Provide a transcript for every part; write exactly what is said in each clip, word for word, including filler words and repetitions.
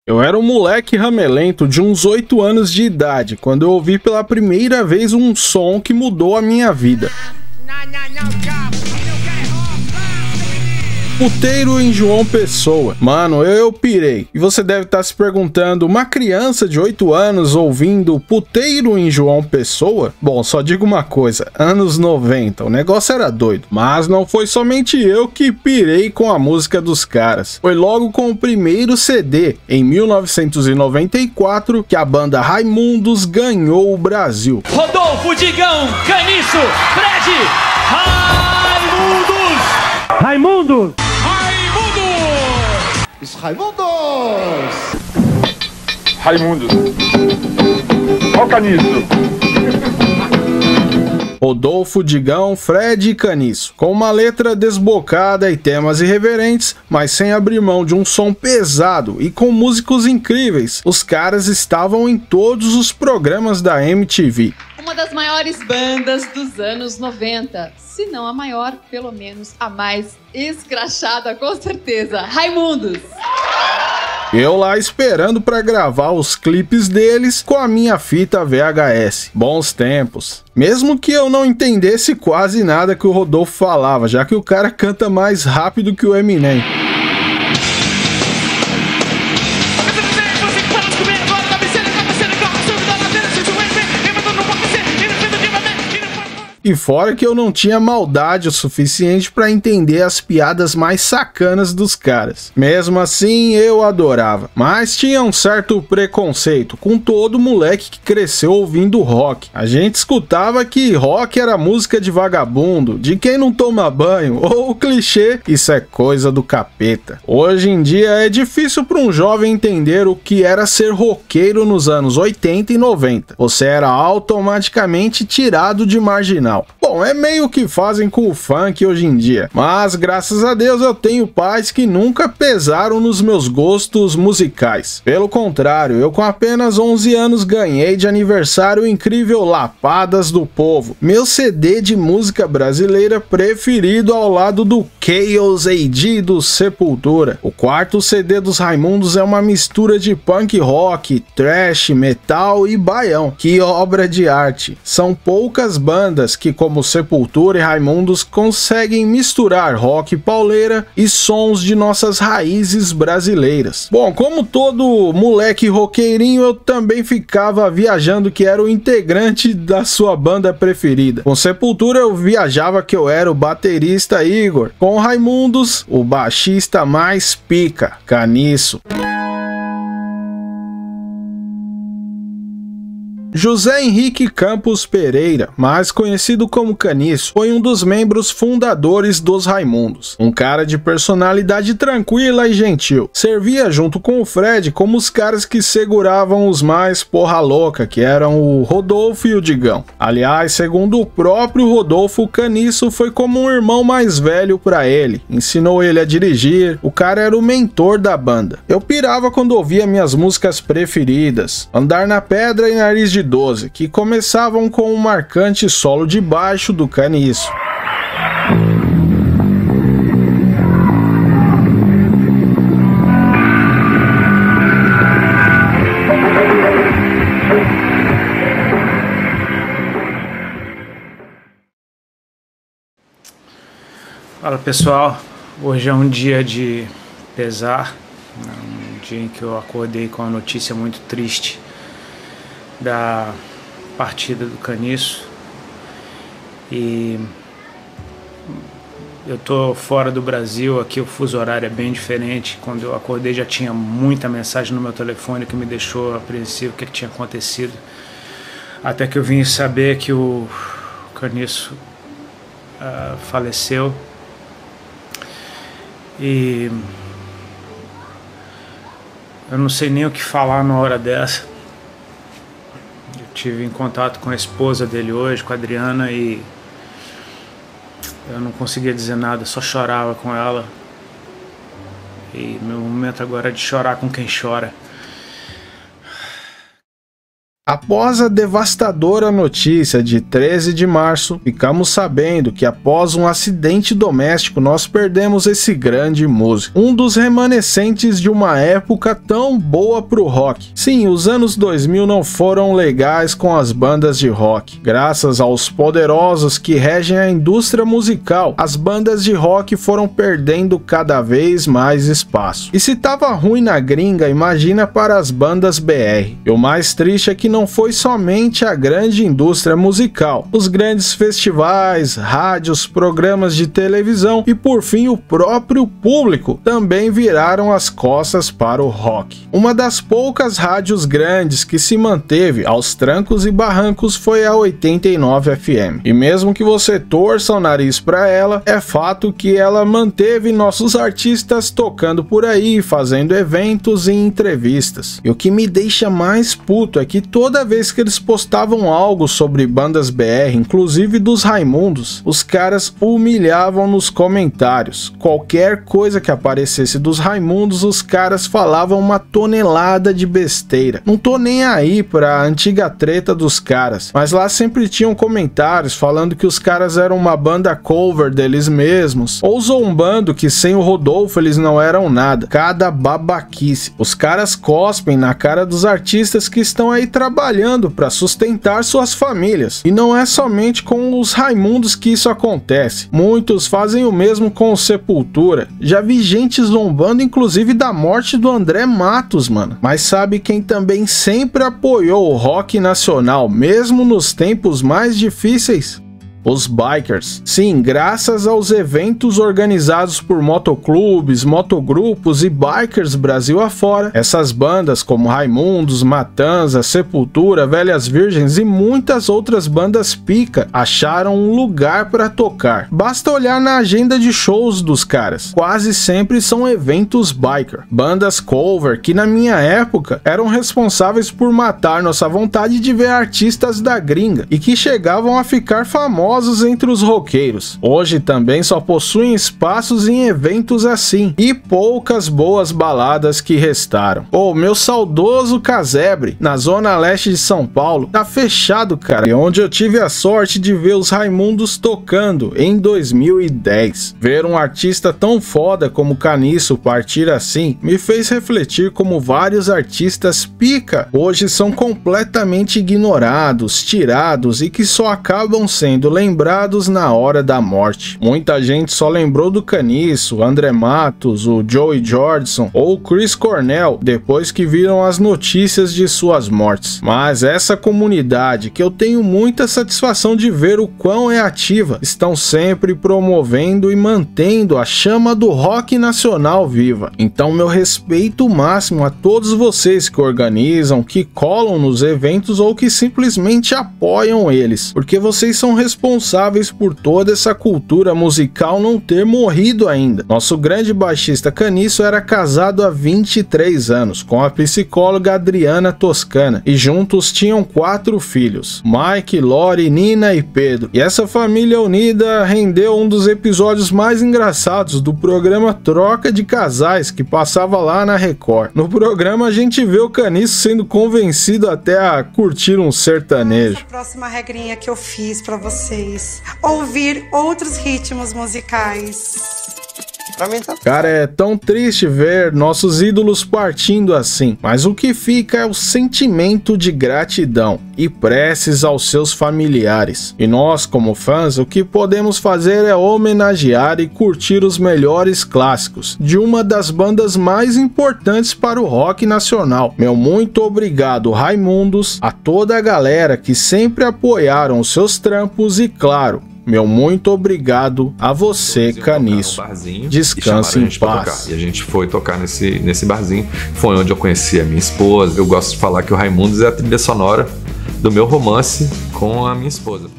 Eu era um moleque ramelento de uns oito anos de idade, quando eu ouvi pela primeira vez um som que mudou a minha vida. Puteiro em João Pessoa. Mano, eu pirei. E você deve estar se perguntando, uma criança de oito anos ouvindo Puteiro em João Pessoa? Bom, só digo uma coisa, anos noventa, o negócio era doido. Mas não foi somente eu que pirei com a música dos caras. Foi logo com o primeiro C D, em mil novecentos e noventa e quatro, que a banda Raimundos ganhou o Brasil. Rodolfo, Digão, Caniço, Fred, Raimundos! Raimundos! Os Raimundos! Raimundos! Ó o Caniço! Rodolfo, Digão, Fred e Caniço. Com uma letra desbocada e temas irreverentes, mas sem abrir mão de um som pesado e com músicos incríveis, os caras estavam em todos os programas da M T V. Uma das maiores bandas dos anos noventa, se não a maior, pelo menos a mais escrachada, com certeza, Raimundos. Eu lá esperando pra gravar os clipes deles com a minha fita V H S. Bons tempos. Mesmo que eu não entendesse quase nada que o Rodolfo falava, já que o cara canta mais rápido que o Eminem. E fora que eu não tinha maldade o suficiente para entender as piadas mais sacanas dos caras. Mesmo assim, eu adorava. Mas tinha um certo preconceito com todo moleque que cresceu ouvindo rock. A gente escutava que rock era música de vagabundo, de quem não toma banho, ou o clichê, isso é coisa do capeta. Hoje em dia é difícil para um jovem entender o que era ser roqueiro nos anos oitenta e noventa. Você era automaticamente tirado de marginal. Bom, é meio que fazem com o funk hoje em dia, mas graças a Deus eu tenho pais que nunca pesaram nos meus gostos musicais. Pelo contrário, eu com apenas onze anos ganhei de aniversário o incrível Lapadas do Povo, meu C D de música brasileira preferido ao lado do Chaos A D do Sepultura. O quarto C D dos Raimundos é uma mistura de punk rock, thrash, metal e baião. Que obra de arte! São poucas bandas que, como Sepultura e Raimundos, conseguem misturar rock pauleira e sons de nossas raízes brasileiras. Bom, como todo moleque roqueirinho, eu também ficava viajando que era o integrante da sua banda preferida. Com Sepultura eu viajava que eu era o baterista Igor, com Raimundos, o baixista mais pica, Caniço. José Henrique Campos Pereira, mais conhecido como Caniço, foi um dos membros fundadores dos Raimundos. Um cara de personalidade tranquila e gentil. Servia junto com o Fred como os caras que seguravam os mais porra louca, que eram o Rodolfo e o Digão. Aliás, segundo o próprio Rodolfo, o Caniço foi como um irmão mais velho pra ele. Ensinou ele a dirigir, o cara era o mentor da banda. Eu pirava quando ouvia minhas músicas preferidas, Andar na Pedra e Nariz de doze, que começavam com um marcante solo de baixo do Caniço. Fala pessoal, hoje é um dia de pesar, um dia em que eu acordei com uma notícia muito triste da partida do Caniço, e eu tô fora do Brasil, aqui o fuso horário é bem diferente. Quando eu acordei já tinha muita mensagem no meu telefone que me deixou apreensivo o que, que tinha acontecido, até que eu vim saber que o Caniço uh, faleceu. E eu não sei nem o que falar na hora dessa. Eu tive em contato com a esposa dele hoje, com a Adriana, e eu não conseguia dizer nada, só chorava com ela. E meu momento agora é de chorar com quem chora. Após a devastadora notícia de treze de março, ficamos sabendo que após um acidente doméstico nós perdemos esse grande músico, um dos remanescentes de uma época tão boa pro rock. Sim, os anos dois mil não foram legais com as bandas de rock. Graças aos poderosos que regem a indústria musical, as bandas de rock foram perdendo cada vez mais espaço. E se tava ruim na gringa, imagina para as bandas B R. E o mais triste é que não Não foi somente a grande indústria musical, os grandes festivais, rádios, programas de televisão e por fim o próprio público também viraram as costas para o rock. Uma das poucas rádios grandes que se manteve aos trancos e barrancos foi a oitenta e nove F M. E mesmo que você torça o nariz para ela, é fato que ela manteve nossos artistas tocando por aí, fazendo eventos e entrevistas. E o que me deixa mais puto é que todo Toda vez que eles postavam algo sobre bandas B R, inclusive dos Raimundos, os caras humilhavam nos comentários. Qualquer coisa que aparecesse dos Raimundos, os caras falavam uma tonelada de besteira. Não tô nem aí pra antiga treta dos caras, mas lá sempre tinham comentários falando que os caras eram uma banda cover deles mesmos, ou zombando que sem o Rodolfo eles não eram nada. Cada babaquice. Os caras cospem na cara dos artistas que estão aí trabalhando trabalhando para sustentar suas famílias. E não é somente com os Raimundos que isso acontece. Muitos fazem o mesmo com o Sepultura. Já vi gente zombando inclusive da morte do André Matos, mano. Mas sabe quem também sempre apoiou o rock nacional, mesmo nos tempos mais difíceis? Os bikers. Sim, graças aos eventos organizados por motoclubes, motogrupos e bikers Brasil afora, essas bandas como Raimundos, Matanza, Sepultura, Velhas Virgens e muitas outras bandas pica acharam um lugar para tocar. Basta olhar na agenda de shows dos caras. Quase sempre são eventos biker. Bandas cover que na minha época eram responsáveis por matar nossa vontade de ver artistas da gringa e que chegavam a ficar famosos entre os roqueiros. Hoje também só possuem espaços em eventos assim e poucas boas baladas que restaram. Pô, meu saudoso Casebre, na zona leste de São Paulo, tá fechado, cara, e onde eu tive a sorte de ver os Raimundos tocando em dois mil e dez. Ver um artista tão foda como Caniço partir assim me fez refletir como vários artistas pica hoje são completamente ignorados, tirados e que só acabam sendo lembrados na hora da morte. Muita gente só lembrou do Caniço, André Matos, o Joey Jordison ou o Chris Cornell depois que viram as notícias de suas mortes. Mas essa comunidade, que eu tenho muita satisfação de ver o quão é ativa, estão sempre promovendo e mantendo a chama do rock nacional viva. Então meu respeito máximo a todos vocês que organizam, que colam nos eventos ou que simplesmente apoiam eles, porque vocês são responsáveis responsáveis por toda essa cultura musical não ter morrido ainda. Nosso grande baixista Caniço era casado há vinte e três anos com a psicóloga Adriana Toscana e juntos tinham quatro filhos: Mike, Lori, Nina e Pedro. E essa família unida rendeu um dos episódios mais engraçados do programa Troca de Casais, que passava lá na Record. No programa a gente vê o Caniço sendo convencido até a curtir um sertanejo. Essa próxima regrinha que eu fiz pra vocês: ouvir outros ritmos musicais. Cara, é tão triste ver nossos ídolos partindo assim, mas o que fica é o sentimento de gratidão e preces aos seus familiares. E nós, como fãs, o que podemos fazer é homenagear e curtir os melhores clássicos de uma das bandas mais importantes para o rock nacional. Meu muito obrigado, Raimundos, a toda a galera que sempre apoiaram os seus trampos e, claro, meu muito obrigado a você, Caniço. Descanse em paz. E a gente foi tocar nesse, nesse barzinho. Foi onde eu conheci a minha esposa. Eu gosto de falar que o Raimundos é a trilha sonora do meu romance com a minha esposa.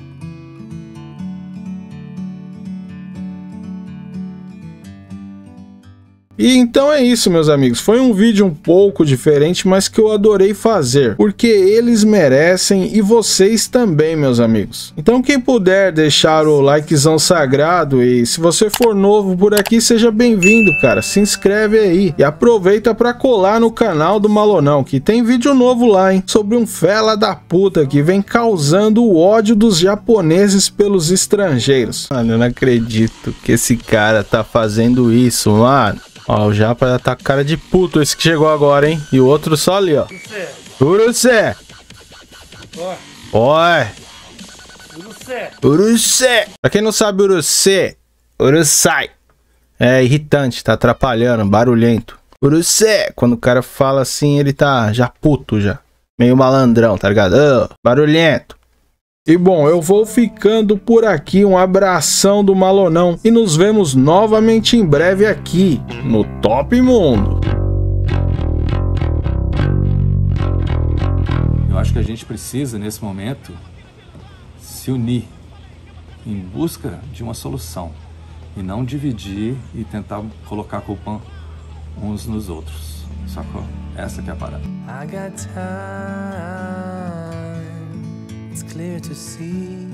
E então é isso, meus amigos. Foi um vídeo um pouco diferente, mas que eu adorei fazer, porque eles merecem e vocês também, meus amigos. Então quem puder deixar o likezão sagrado, e se você for novo por aqui, seja bem-vindo, cara. Se inscreve aí e aproveita para colar no canal do Malonão, que tem vídeo novo lá, hein? Sobre um fela da puta que vem causando o ódio dos japoneses pelos estrangeiros. Mano, eu não acredito que esse cara tá fazendo isso, mano. Ó, o Japa tá com cara de puto esse que chegou agora, hein? E o outro só ali, ó. Urusé. Oi. Urusé. Pra quem não sabe, Urusé, Urusai, é irritante, tá atrapalhando, barulhento. Urusé, quando o cara fala assim, ele tá já puto já. Meio malandrão, tá ligado? Oh, barulhento. E bom, eu vou ficando por aqui, um abração do Malonão e nos vemos novamente em breve aqui no Top Mundo. Eu acho que a gente precisa, nesse momento, se unir em busca de uma solução e não dividir e tentar colocar a culpa uns nos outros, sacou? Essa que é a parada. I got time. It's clear to see